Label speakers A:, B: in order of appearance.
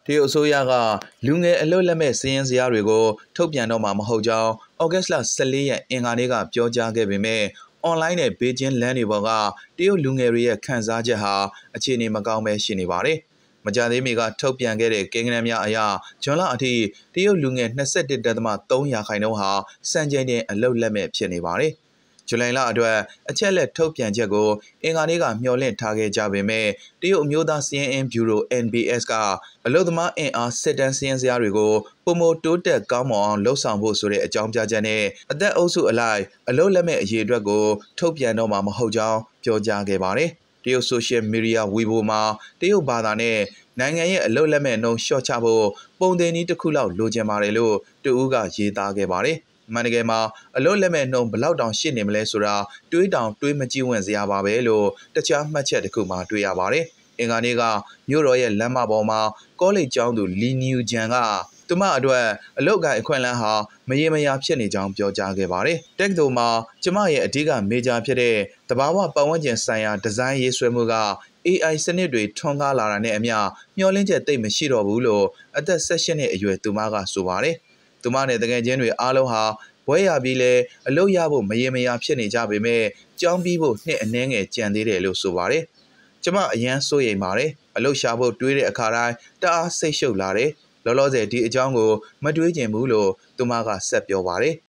A: တရုတ်အစိုးရကလူငယ်အလုပ်လက်မဲ့စည်ရင်းစရာတွေကိုထုတ်ပြန်တော့မှာမဟုတ်ကြောင်းဩဂတ်စ်လ14ရက်အင်္ဂါနေ့ကပြောကြားခဲ့ပေမဲ့အွန်လိုင်းနဲ့ဘေကျင်းလမ်းတွေပေါ်ကတရုတ်လူငယ်တွေရဲ့ခံစားချက်ဟာအခြေအနေမကောင်းပဲရှိနေပါတယ်။မကြသေးမီကထုတ်ပြန်ခဲ့တဲ့ကိန်းဂဏန်းများအရဇွန်လအထိတရုတ်လူငယ်21.3%ဟာစံချိန်တင်အလုပ်လက်မဲ့ဖြစ်နေပါတယ်။ဇူလိုင်လအတွက်အချက်လက်ထုတ်ပြန်ချက်ကိုအင်္ဂါနေ့ကမျှော်လင့်ထားခဲ့ကြပေမဲ့တရုတ်အမျိုးသားစီးရင်အင်းဗျူရို NBS ကအလုပ်သမားအင်အားစစ်တမ်းစီးရင်စရာတွေကိုပုံမတိုးတက်ကောင်းမွန်အောင်လှုပ်ဆောင်ဖို့ဆိုတဲ့အကြောင်းပြချက်နဲ့အသက်အုပ်စုအလိုက်အလုပ်လက်မဲ့အရေးအတွက်ကိုထုတ်ပြန်တော့မှာမဟုတ်ကြောင်းပြောကြားခဲ့ပါတယ်။တရုတ်ဆိုရှယ်မီဒီယာဝီဘိုမှာတရုတ်ဘာသာနဲ့နိုင်ငံရဲ့အလုပ်လက်မဲ့နှုန်းလျှော့ချဖို့ပုံသင်နည်းတစ်ခုလောက်လိုချင်ပါတယ်လို့တူဦးကရေးသားခဲ့ပါတယ်။မန်တကယ်မှာအလို့လက်မဲ့နှုံဘလောက်တောင်ရှစ်နေမလဲဆိုတာတွေးတောင်တွေးမကြည့်ဝင်စရာပါပဲလို့တခြားမှတ်ချက်တစ်ခုမှတွေ့ရပါတယ်။အင်္ဂါနေ့ကမြို့တော်ရဲ့လမ်းမပေါ်မှာကောလိပ်ကျောင်းသူလီနျူဂျန်ကသူမအတွက်အလုတ်ကိုင်အခွင့်အလမ်းဟာမရေမရာဖြစ်နေကြောင်းပြောကြားခဲ့ပါတယ်။တက္ကသိုလ်မှာကျမရဲ့အဓိကမေဂျာဖြစ်တဲ့တဘာဝပတ်ဝန်းကျင်ဆိုင်ရာဒီဇိုင်းရေးဆွဲမှုက AI စနစ်တွေထွန်းကားလာတာနဲ့အမျှမျှော်လင့်ချက်သိပ်မရှိတော့ဘူးလို့အသက်18နှစ်အရွယ်သူမကဆိုပါတယ်။သူမနဲ့တကယ်ချင်းတွေအားလုံးဟာဘွဲရပြီးလဲအလုပ်ရဖို့မရေမရာဖြစ်နေကြပေမဲ့ကြောင်းပြီးဖို့နှစ်အနည်းငယ်ကြံသေးတယ်လို့ဆိုပါတယ်။ကျမအရန်စိုးရိမ်ပါတယ်။အလုပ်ရှာဖို့တွေးတဲ့အခါတိုင်းတအားစိတ်ရှုပ်လာတယ်။လောလောဆယ်ဒီအကြောင်းကိုမတွေးကျင်ဘူးလို့သူမကဆက်ပြောပါတယ်။